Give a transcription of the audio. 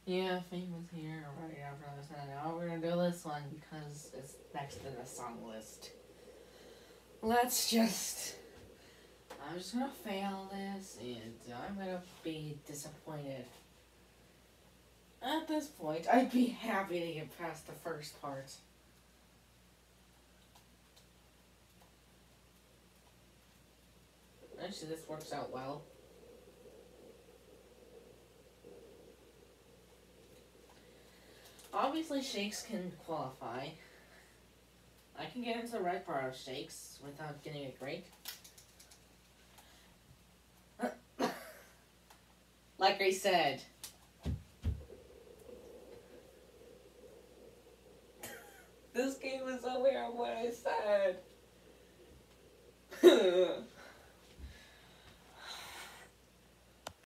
Yeah, Fame was here right after this, and now we're gonna do this one because it's next in the song list. Let's just. I'm just gonna fail this, and I'm gonna be disappointed. At this point, I'd be happy to get past the first part. Actually, this works out well. Obviously, shakes can qualify. I can get into the right part of shakes without getting it great. Like I said, this game is aware of what I said.